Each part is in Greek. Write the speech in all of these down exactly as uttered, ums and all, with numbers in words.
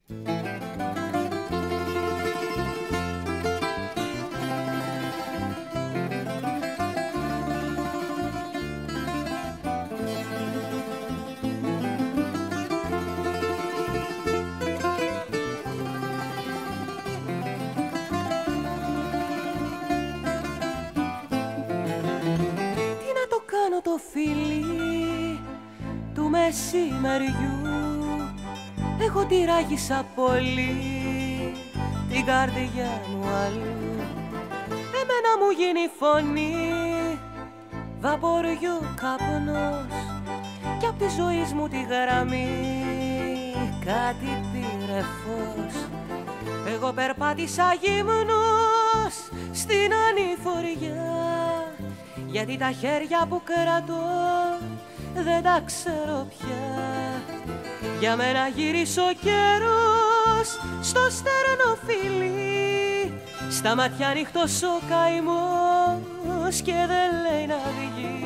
Το φίλι του μεσημεριού εγώ τη ράγισα πολύ την καρδιά μου αλλού. Εμένα μου γίνει φωνή βαποριού καπνός κι απ' τη ζωής μου τη γραμμή κάτι πήρε φως. Εγώ περπάτησα γυμνός στην ανηφοριά γιατί τα χέρια που κρατώ δεν τα ξέρω πια. Για μένα γύρισε ο καιρός στο στέρνο φιλί, στα μάτια ανοιχτός ο καημός και δεν λέει να βγει.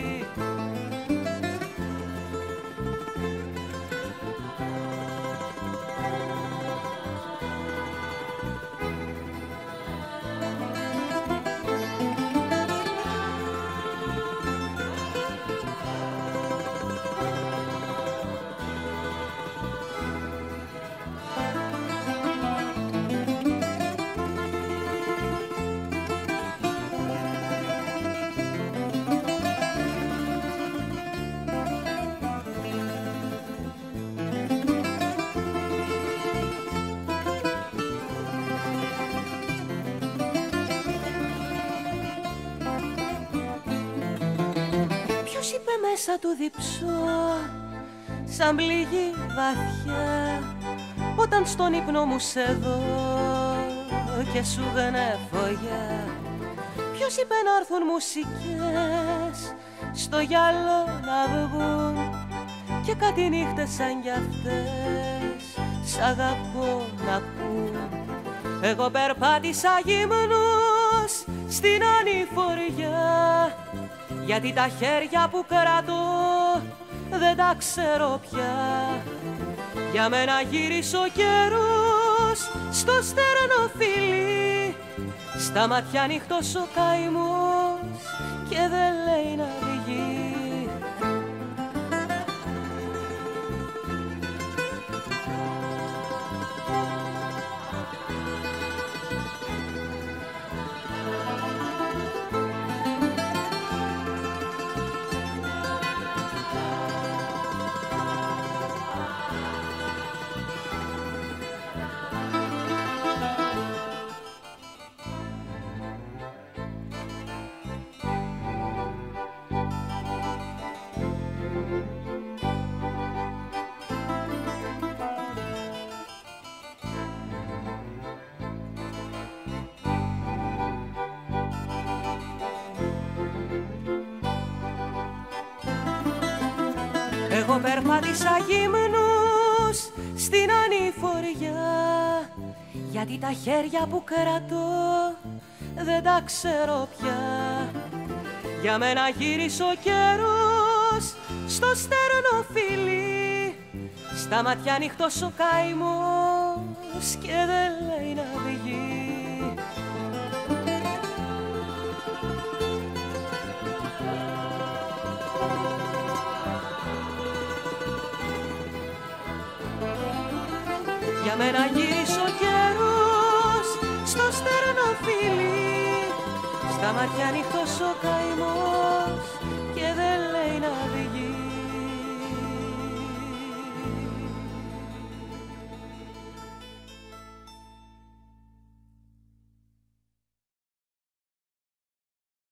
Μέσα του διψώ σαν πληγή βαθιά όταν στον ύπνο μου σε δω και σου γνέφω. Ποιος είπε να έρθουν μουσικές στο γυαλό να βγουν και κάτι νύχτες σαν κι αυτές σ' αγαπώ να πούν. Εγώ περπάτησα γυμνός στην ανηφοριά γιατί τα χέρια που κρατώ δεν τα ξέρω πια. Για μένα γύρισε ο καιρός στο στέρνο φιλί, στα μάτια ανοιχτός ο καημός και δεν λέει να βγει. Εγώ περπάτησα γυμνός στην ανηφοριά γιατί τα χέρια που κρατώ δεν τα ξέρω πια. Για μένα γύρισε ο καιρός στο στέρνο φιλί, στα μάτια ανοιχτός ο καημός και δεν λέει να βγει. Για μένα γύρισε ο καιρός στο στέρνο φιλί, στα μάτια ανοιχτός ο καημός και δεν λέει να βγει.